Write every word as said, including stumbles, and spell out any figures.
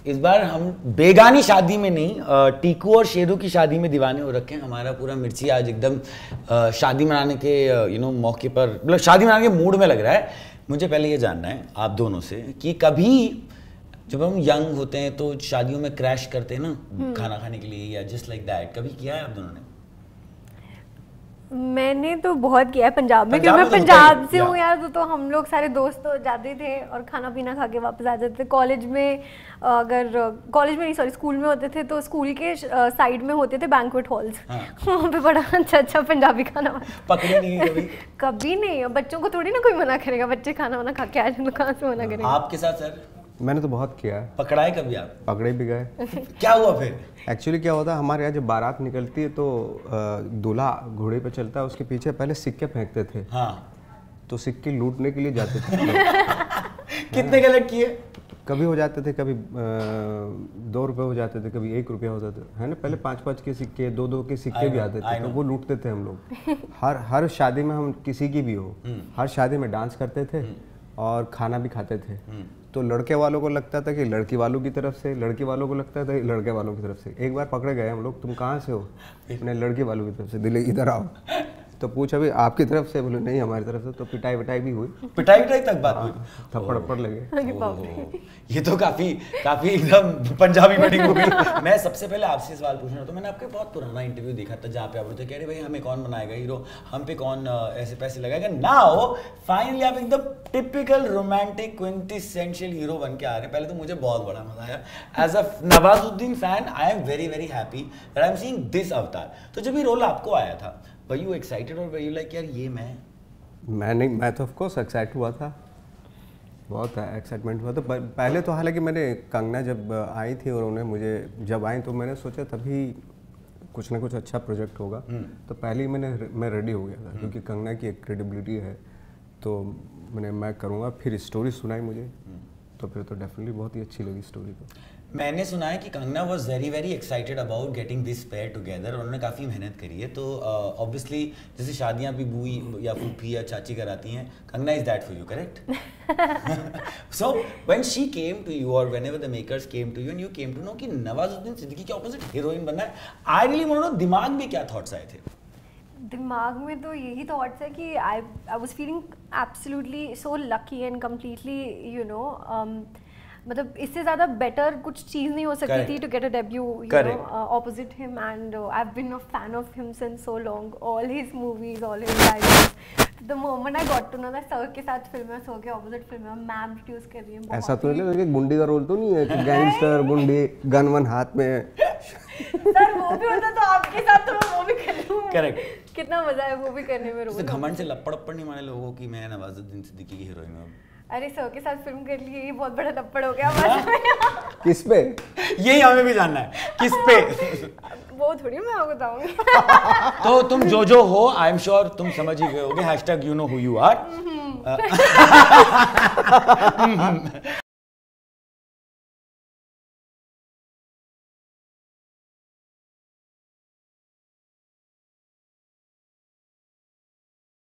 इस बार हम बेगानी शादी में नहीं, टीकू और शेरू की शादी में दीवाने हो रखे हैं। हमारा पूरा मिर्ची आज एकदम शादी मनाने के यू नो मौके पर, मतलब शादी मनाने के मूड में लग रहा है। मुझे पहले ये जानना है आप दोनों से कि कभी जब हम यंग होते हैं तो शादियों में क्रैश करते हैं ना खाना खाने के लिए, या जस्ट लाइक दैट, कभी किया है आप दोनों ने? मैंने तो बहुत किया है पंजाब में, क्योंकि मैं पंजाब से हूँ यार। तो, तो हम लोग सारे दोस्त तो जाते थे और खाना पीना खा के वापस आ जाते थे। कॉलेज में, अगर कॉलेज में नहीं सॉरी स्कूल में होते थे तो स्कूल के साइड में होते थे बैंक्वेट हॉल्स, वहाँ पे बड़ा अच्छा अच्छा पंजाबी खाना पकड़े नहीं कभी? कभी नहीं। बच्चों को थोड़ी ना कोई मना करेगा, बच्चे खाना वाना खा के आ जाए तो कहाँ से मना करेगा। आपके साथ सर? मैंने तो बहुत किया है। पकड़ाए कभी आप? पकड़े भी गए। क्या हुआ फिर? एक्चुअली क्या होता है, हमारे यहाँ जब बारात निकलती है तो दूल्हा घोड़े पे चलता है, उसके पीछे पहले सिक्के फेंकते थे। हाँ। तो सिक्के लूटने के लिए जाते थे। कितने कलेक्ट किए? कभी हो जाते थे, कभी दो रुपए हो जाते थे, कभी एक रुपया होता था, है ना। पहले पाँच पाँच के सिक्के, दो दो के सिक्के भी आते थे, तो वो लूटते थे हम लोग। हर हर शादी में, हम किसी की भी हो, हर शादी में डांस करते थे और खाना भी खाते थे। तो लड़के वालों को लगता था कि लड़की वालों की तरफ से, लड़की वालों को लगता था लड़के वालों की तरफ से। एक बार पकड़े गए हम लोग, तुम कहाँ से हो? मैंने लड़की वालों की तरफ से। दिल्ली इधर आओ। तो पूछा भी आपकी तरफ से? बोले नहीं हमारी तरफ से। तो पिटाई विटाई भी हुई। पिटाई विटाई तक बात हुई? थप्पड़ थप्पड़ लगे। ये तो काफी काफी एकदम पंजाबी वेडिंग हो गई। मैं सबसे पहले आपसे सवाल पूछना, तो मैंने आपके बहुत पुराना इंटरव्यू देखा था जहाँ पे आप बोलते कह रहे भाई हमें कौन बनाएगा हीरो, हम पे कौन ऐसे पैसे लगाएगा। नाउ फाइनली आप एकदम टिपिकल रोमांटिक क्विंटेसेंशियल हीरो बन के आ रहे हैं। पहले तो मुझे बहुत बड़ा मजा आया। As a Nawazuddin fan I am very very happy that I am seeing this avatar. तो जब ये रोल आपको आया था, वर यू एक्साइटेड और वर यू लाइक यार ये मैं? मैं नहीं, मैं तो ऑफ कोर्स एक्साइट हुआ था, बहुत एक्साइटमेंट हुआ था। पहले तो हालांकि मैंने कंगना जब आई थी और उन्हें मुझे जब आई तो मैंने सोचा तभी कुछ ना कुछ अच्छा प्रोजेक्ट होगा। तो पहले ही मैंने मैं रेडी हो गया था, क्योंकि कंगना की एक क्रेडिबिलिटी है। तो मैंने मैं करूँगा। फिर स्टोरी सुनाई मुझे, तो फिर तो डेफिनेटली बहुत ही अच्छी लगी स्टोरी। तो मैंने सुना है कि Kangana was very very excited about getting this pair together. उन्होंने काफ़ी मेहनत करी है। तो ऑब्वियसली uh, जैसे शादियां भी बुई या फूफी या चाची कराती हैं, Kangana is that for you, correct? So when she came to you और whenever the makers came to you and you came to know कि नवाजुद्दीन सिद्दीकी के ऑपोजिट हीरोइन बनना है, I really want to know दिमाग में क्या थॉट्स आए थे? दिमाग में तो यही थॉट्स है कि I I was feeling absolutely so lucky and completely you know, मतलब इससे ज़्यादा बेटर कुछ चीज़ नहीं हो सकती थी to get a debut you know opposite him. And I have been a fan of him since so long, all his movies, all his dialogues. The moment I got to know that sir के साथ film है, sir के opposite film है, ma'am produce कर रही है। ऐसा तो नहीं लगा कि गुंडी का रोल तो नहीं है कि गैंगस्टर गुंडी गन वन हाथ में? सर वो भी होता तो आपके साथ तो मैं वो भी कर लूँ। करेक्ट। कितना मजा है वो भी करने में। रोल घमंड से लपड़ लपड़ नहीं मारे लोगों की मैं नवाजुद्दीन सिद्दीकी की हीरोइन हूं। अरे सर के साथ फिल्म कर लिए, ये बहुत बड़ा लपड़ हो गया। किस पे? यही हमें भी जानना है, किस पे? वो थोड़ी मैं आपको बताऊंगी। तो तुम जो जो हो आई एम श्योर तुम समझ ही गए होगे। Hashtag you know who you are.